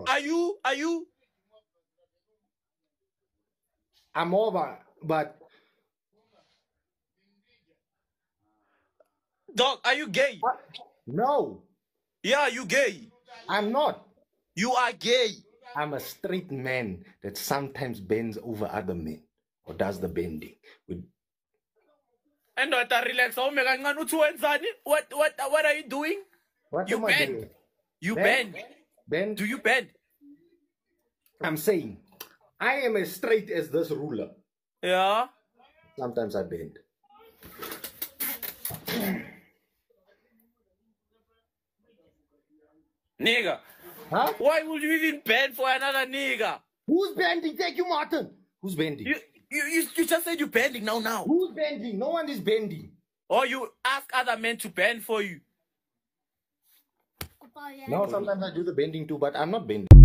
Are you? I'm over, but Dog, are you gay? no, Yeah, you gay. I'm not. You are gay. I'm a straight man that sometimes bends over other men or does the bending. And not relax. What are you doing? What You am I bend. doing? You bend. Bend? Do you bend? I'm saying I am as straight as this ruler. Yeah. Sometimes I bend. Nigga. Huh? Why would you even bend for another nigga? Who's bending? Thank you, Martin. Who's bending? You just said you're bending now. Who's bending? No one is bending. Or you ask other men to bend for you. No, sometimes I do the bending too, but I'm not bending.